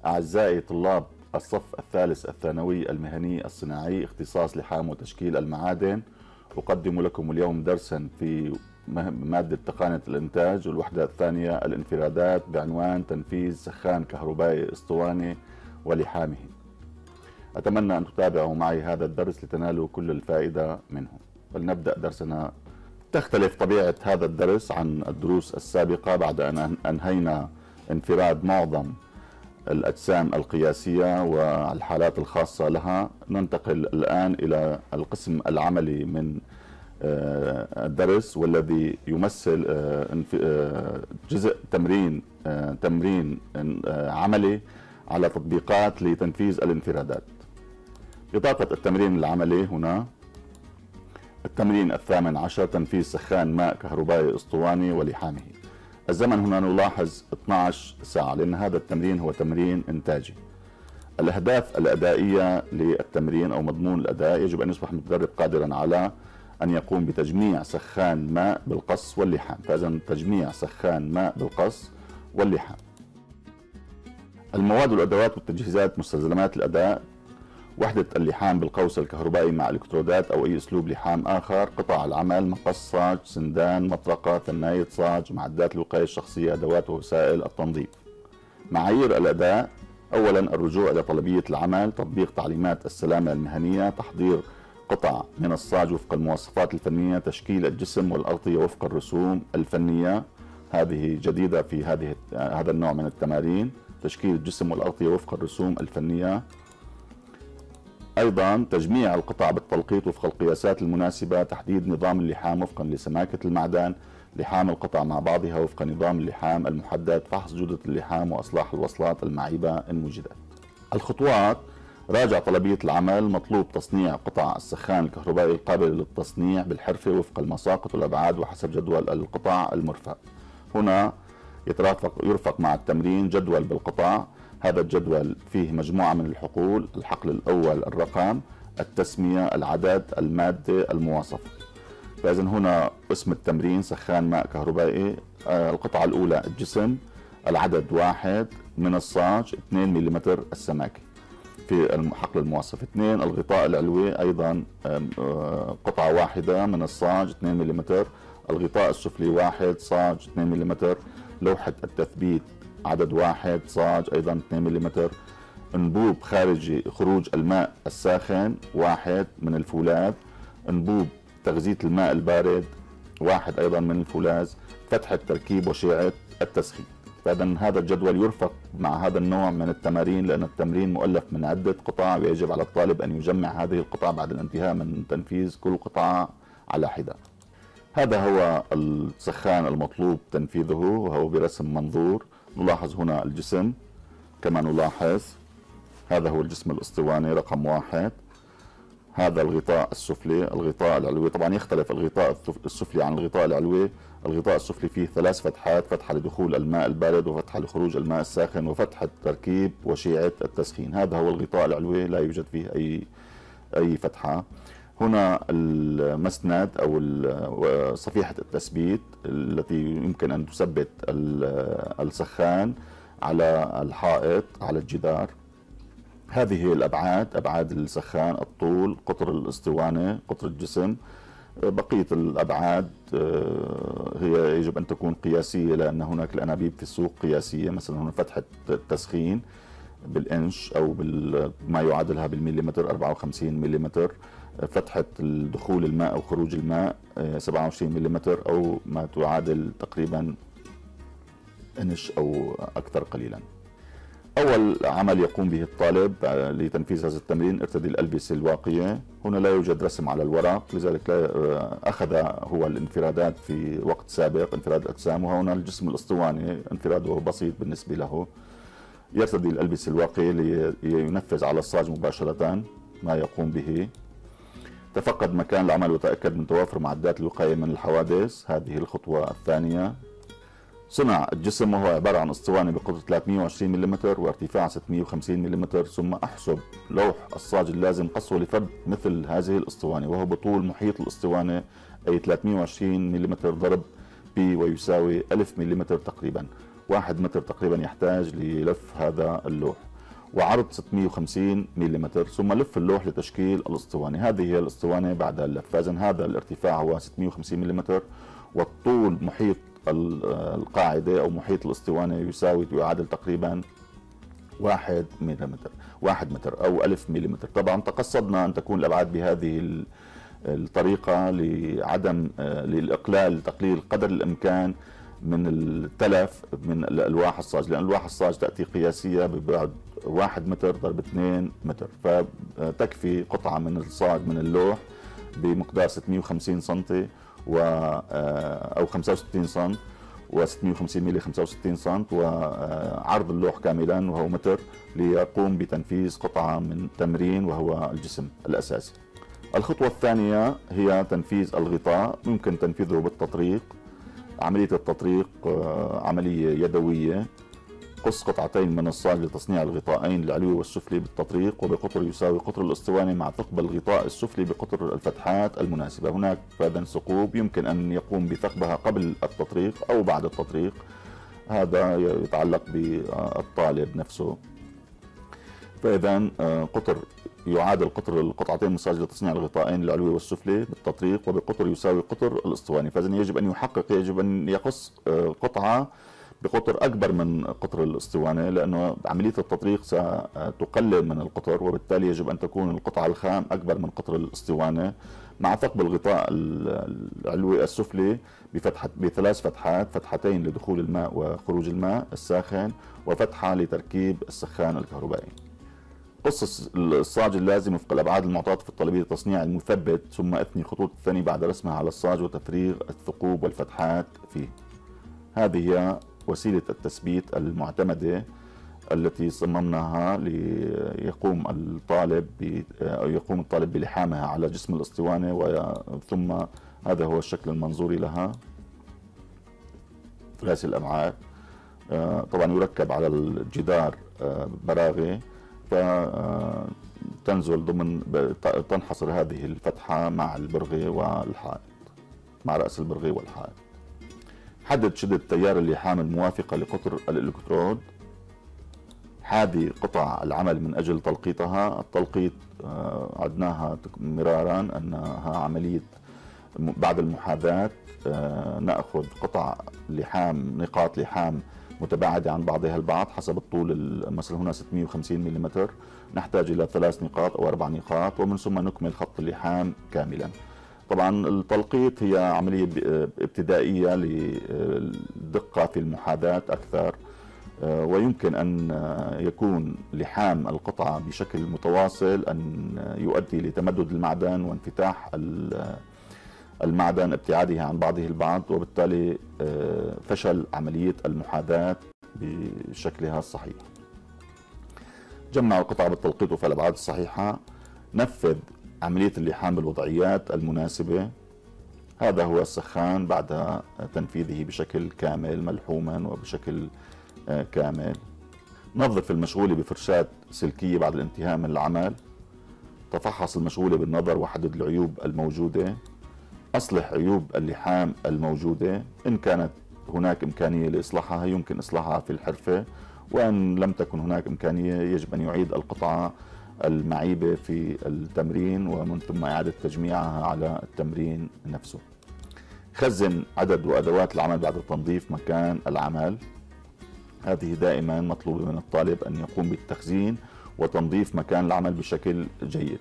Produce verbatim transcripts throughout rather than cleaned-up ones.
أعزائي طلاب الصف الثالث الثانوي المهني الصناعي اختصاص لحام وتشكيل المعادن، أقدم لكم اليوم درسا في مادة تقنية الإنتاج والوحدة الثانية الانفرادات بعنوان تنفيذ سخان كهربائي اسطواني ولحامه. أتمنى أن تتابعوا معي هذا الدرس لتنالوا كل الفائدة منه. فلنبدأ درسنا. تختلف طبيعة هذا الدرس عن الدروس السابقة بعد أن أنهينا انفراد معظم الأجسام القياسية والحالات الخاصة لها. ننتقل الآن إلى القسم العملي من الدرس، والذي يمثل جزء تمرين تمرين عملي على تطبيقات لتنفيذ الانفرادات. بطاقة التمرين العملي هنا التمرين الثامن عشر، تنفيذ سخان ماء كهربائي اسطواني ولحامه. الزمن هنا نلاحظ اثنتي عشرة ساعة، لأن هذا التمرين هو تمرين إنتاجي. الأهداف الأدائية للتمرين أو مضمون الأداء: يجب أن يصبح المتدرب قادرا على أن يقوم بتجميع سخان ماء بالقص واللحام. فإذا تجميع سخان ماء بالقص واللحام. المواد والأدوات والتجهيزات مستلزمات الأداء: وحدة اللحام بالقوس الكهربائي مع الكترودات أو أي أسلوب لحام آخر، قطع العمل، مقص صاج، سندان، مطرقة، ثناية صاج، معدات الوقاية الشخصية، أدوات ووسائل التنظيف. معايير الأداء: أولا الرجوع إلى طلبية العمل، تطبيق تعليمات السلامة المهنية، تحضير قطع من الصاج وفق المواصفات الفنية، تشكيل الجسم والأغطية وفق الرسوم الفنية. هذه جديدة في هذه هذا النوع من التمارين، تشكيل الجسم والأغطية وفق الرسوم الفنية. أيضا تجميع القطع بالتلقيط وفق القياسات المناسبة، تحديد نظام اللحام وفقا لسماكة المعدن، لحام القطع مع بعضها وفق نظام اللحام المحدد، فحص جودة اللحام وإصلاح الوصلات المعيبة إن وجدت. الخطوات: راجع طلبية العمل، مطلوب تصنيع قطع السخان الكهربائي القابلة للتصنيع بالحرفة وفق المساقط والأبعاد وحسب جدول القطع المرفق. هنا يترافق يرفق مع التمرين جدول بالقطع. هذا الجدول فيه مجموعة من الحقول: الحقل الأول الرقم، التسمية، العدد، المادة، المواصفة. فإذا هنا اسم التمرين سخان ماء كهربائي. آه القطعة الأولى الجسم، العدد واحد من الصاج، اثنين ملم السماكة في الحقل المواصف. اثنين الغطاء العلوي، أيضا آه قطعة واحدة من الصاج، اثنين ملم. الغطاء السفلي واحد صاج، اثنين ملم. لوحة التثبيت عدد واحد صاج، أيضا اثنين ملم. انبوب خارجي خروج الماء الساخن واحد من الفولاذ. انبوب تغذية الماء البارد واحد أيضا من الفولاذ. فتحة تركيب وشيعة التسخين. فإذا هذا الجدول يرفق مع هذا النوع من التمارين، لأن التمرين مؤلف من عدة قطع، ويجب على الطالب أن يجمع هذه القطع بعد الانتهاء من تنفيذ كل قطعة على حدة. هذا هو السخان المطلوب تنفيذه، وهو برسم منظور. نلاحظ هنا الجسم كما نلاحظ، هذا هو الجسم الاسطواني رقم واحد. هذا الغطاء السفلي، الغطاء العلوي. طبعا يختلف الغطاء السفلي عن الغطاء العلوي. الغطاء السفلي فيه ثلاث فتحات: فتحة لدخول الماء البارد، وفتحة لخروج الماء الساخن، وفتحة تركيب وشيعة التسخين. هذا هو الغطاء العلوي، لا يوجد فيه أي أي فتحة. هنا المسند أو صفيحة التثبيت التي يمكن أن تثبت السخان على الحائط على الجدار. هذه الأبعاد، أبعاد السخان: الطول، قطر الاسطوانة، قطر الجسم. بقية الأبعاد هي يجب أن تكون قياسية، لأن هناك الأنابيب في السوق قياسية. مثلا هنا فتحة التسخين بالإنش أو ما يعادلها بالمليمتر أربعة وخمسين ملم. فتحة دخول الماء أو خروج الماء سبعة وعشرين ملم أو ما تعادل تقريبا إنش أو أكثر قليلا. أول عمل يقوم به الطالب لتنفيذ هذا التمرين: ارتدي الألبسة الواقية. هنا لا يوجد رسم على الورق، لذلك لا أخذ هو الانفرادات في وقت سابق، انفراد الأجسام. وهنا الجسم الاسطواني انفراده بسيط بالنسبة له. يرتدي الألبسة الواقية لينفذ على الصاج مباشرة ما يقوم به. تفقد مكان العمل وتأكد من توافر معدات الوقاية من الحوادث. هذه الخطوة الثانية. صنع الجسم، وهو عبارة عن اسطوانة بقطر ثلاثمئة وعشرين ملم وارتفاع ستمئة وخمسين ملم. ثم احسب لوح الصاج اللازم قصه لفرد مثل هذه الاسطوانة، وهو بطول محيط الاسطوانة أي ثلاثمئة وعشرين ملم ضرب بي، ويساوي ألف ملم تقريبا. واحد متر تقريبا يحتاج للف هذا اللوح. وعرض ستمئة وخمسين ملم، ثم لف اللوح لتشكيل الاسطوانة. هذه هي الاسطوانة بعد اللف. فإذا هذا الارتفاع هو ستمئة وخمسين ملم، والطول محيط القاعدة أو محيط الاسطوانة يساوي يعادل تقريبا واحد ملم، واحد متر أو ألف ملم. طبعا تقصدنا أن تكون الأبعاد بهذه الطريقة لعدم للإقلال تقليل قدر الإمكان من التلف من الألواح الصاج، لأن ألواح الصاج تأتي قياسية ببعد واحد متر ضرب اثنين متر، فتكفي قطعة من الصاج من اللوح بمقدار ستمئة وخمسين سنتي و أو خمسة وستين سنت و650 ملي خمسة وستين سنت، وعرض اللوح كاملا وهو متر، ليقوم بتنفيذ قطعة من تمرين وهو الجسم الأساسي. الخطوة الثانية هي تنفيذ الغطاء. يمكن تنفيذه بالتطريق. عملية التطريق عملية يدوية. قص قطعتين من الصاج لتصنيع الغطاءين العلوي والسفلي بالتطريق وبقطر يساوي قطر الاسطوانة مع ثقب الغطاء السفلي بقطر الفتحات المناسبة. هناك فعلا ثقوب يمكن أن يقوم بثقبها قبل التطريق أو بعد التطريق، هذا يتعلق بالطالب نفسه. فإذا قطر يعادل قطر القطعتين من الصاج لتصنيع الغطاءين العلوي والسفلي بالتطريق وبقطر يساوي قطر الاسطوانة. فإذا يجب أن يحقق يجب أن يقص قطعة بقطر أكبر من قطر الاسطوانة، لأنه عملية التطريق ستقلل من القطر، وبالتالي يجب أن تكون القطعة الخام أكبر من قطر الاسطوانة، مع ثقب الغطاء العلوي السفلي بفتحة بثلاث فتحات، فتحتين لدخول الماء وخروج الماء الساخن وفتحة لتركيب السخان الكهربائي. قص الصاج اللازم وفق الأبعاد المعطاة في الطلبية لتصنيع المثبت، ثم اثني خطوط الثاني بعد رسمها على الصاج وتفريغ الثقوب والفتحات فيه. هذه هي وسيلة التثبيت المعتمدة التي صممناها ليقوم الطالب أو يقوم الطالب بلحامها على جسم الاسطوانة، ثم هذا هو الشكل المنظوري لها. ثلاثي الأبعاد. طبعا يركب على الجدار براغي، فتنزل ضمن تنحصر هذه الفتحة مع البرغي والحائط، مع رأس البرغي والحائط. حدد شدة تيار اللحام الموافقة لقطر الإلكترود. حاذي قطع العمل من أجل تلقيطها. التلقيط عدناها مرارا أنها عملية بعد المحاذاة نأخذ قطع لحام نقاط لحام متباعدة عن بعضها البعض حسب الطول. مثلا هنا ستمئة وخمسين ملم، نحتاج إلى ثلاث نقاط أو أربع نقاط، ومن ثم نكمل خط اللحام كاملا. طبعا التلقيط هي عملية ابتدائية للدقة في المحاذاة أكثر، ويمكن أن يكون لحام القطعة بشكل متواصل أن يؤدي لتمدد المعدن وانفتاح المعدن ابتعاده عن بعضه البعض، وبالتالي فشل عملية المحاذاة بشكلها الصحيح. جمع القطع بالتلقيط وفي الأبعاد الصحيحة. نفذ عملية اللحام بالوضعيات المناسبة. هذا هو السخان بعد تنفيذه بشكل كامل ملحوما وبشكل كامل. نظف المشغولة بفرشاة سلكية بعد الانتهاء من العمل. تفحص المشغولة بالنظر وحدد العيوب الموجودة. أصلح عيوب اللحام الموجودة. إن كانت هناك إمكانية لإصلاحها يمكن إصلاحها في الحرفة، وإن لم تكن هناك إمكانية يجب أن يعيد القطعة المعيبة في التمرين ومن ثم إعادة تجميعها على التمرين نفسه. خزن عدد وأدوات العمل بعد تنظيف مكان العمل. هذه دائما مطلوبة من الطالب أن يقوم بالتخزين وتنظيف مكان العمل بشكل جيد.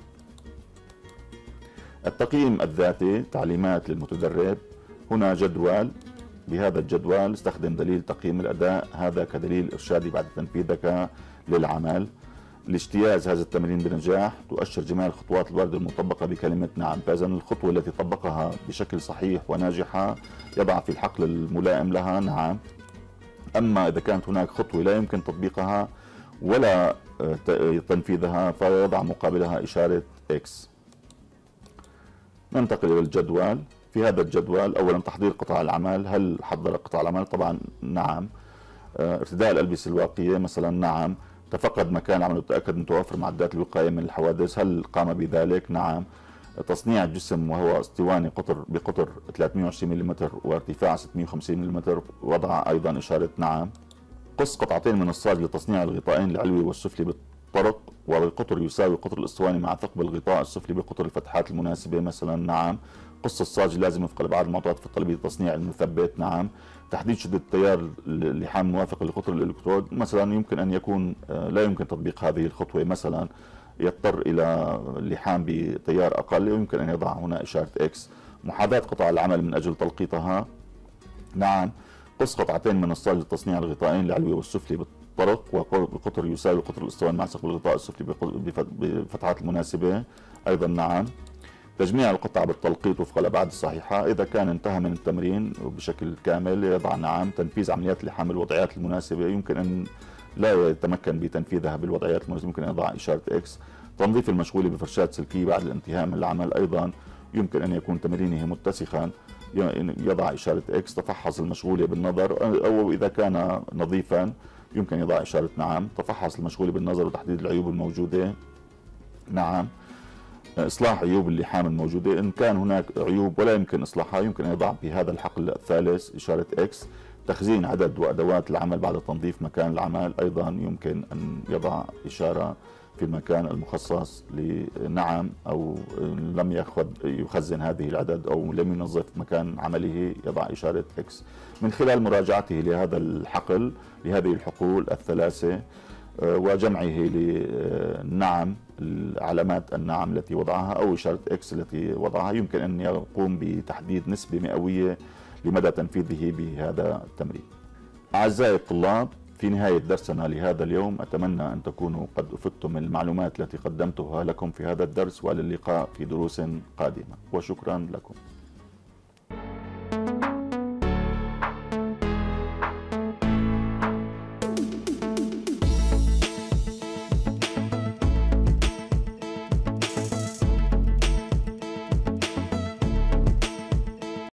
التقييم الذاتي. تعليمات للمتدرب. هنا جدول. بهذا الجدول استخدم دليل تقييم الأداء، هذا كدليل إرشادي بعد تنفيذك للعمل. لاجتياز هذا التمرين بنجاح تؤشر جميع الخطوات الواردة المطبقة بكلمة نعم. فإذا الخطوة التي طبقها بشكل صحيح وناجحة يضع في الحقل الملائم لها نعم. أما إذا كانت هناك خطوة لا يمكن تطبيقها ولا تنفيذها فيضع مقابلها إشارة إكس. ننتقل إلى الجدول. في هذا الجدول أولا تحضير قطع العمل. هل حضر قطع العمل؟ طبعا نعم. ارتداء الألبسة الواقية مثلا نعم. تفقد مكان العمل وتأكد من توفر معدات الوقاية من الحوادث. هل قام بذلك؟ نعم. تصنيع الجسم وهو اسطواني قطر بقطر ثلاثمئة وعشرين ملم وارتفاع ستمئة وخمسين ملم، وضع أيضا إشارة نعم. قص قطعتين من الصاج لتصنيع الغطائين العلوي والسفلي بالطرق وبقطر يساوي قطر الاسطواني مع ثقب الغطاء السفلي بقطر الفتحات المناسبة مثلا. نعم. قص الصاج اللازم وفق الابعاد المعطاة في الطلبية تصنيع المثبت. نعم. تحديد شدة التيار اللحام موافقة لقطر الالكترود مثلا، يمكن ان يكون لا يمكن تطبيق هذه الخطوة، مثلا يضطر الى اللحام بتيار اقل، ويمكن ان يضع هنا اشارة اكس. محاذاة قطع العمل من اجل تلقيطها. نعم. قص قطعتين من الصاج لتصنيع الغطائين العلوي والسفلي بالطرق وبقطر يساوي قطر الاسطواني مع ثقب الغطاء السفلي بفتحات المناسبة ايضا. نعم. تجميع القطع بالتلقيط وفق الابعاد الصحيحة، اذا كان انتهى من التمرين بشكل كامل يضع نعم. تنفيذ عمليات اللحام بالوضعيات المناسبة، يمكن ان لا يتمكن بتنفيذها بالوضعيات المناسبة، يمكن ان يضع اشارة اكس. تنظيف المشغولة بفرشاة سلكية بعد الانتهاء من العمل، ايضا يمكن ان يكون تمرينه متسخا، يضع إشارة إكس. تفحص المشغولة بالنظر، أو إذا كان نظيفا يمكن يضع إشارة نعم. تفحص المشغولة بالنظر وتحديد العيوب الموجودة. نعم. إصلاح عيوب اللحام الموجودة، إن كان هناك عيوب ولا يمكن إصلاحها يمكن أن يضع في هذا الحقل الثالث إشارة إكس. تخزين عدد وأدوات العمل بعد تنظيف مكان العمل، أيضا يمكن أن يضع إشارة في المكان المخصص لنعم، أو لم يأخذ يخزن هذه العدد أو لم ينظف مكان عمله يضع إشارة إكس. من خلال مراجعته لهذا الحقل لهذه الحقول الثلاثة وجمعه لنعم علامات النعم التي وضعها أو إشارة إكس التي وضعها، يمكن أن يقوم بتحديد نسبة مئوية لمدى تنفيذه بهذا التمرين. أعزائي الطلاب، في نهاية درسنا لهذا اليوم أتمنى أن تكونوا قد أفدتم من المعلومات التي قدمتها لكم في هذا الدرس، وإلى اللقاء في دروس قادمة، وشكرا لكم.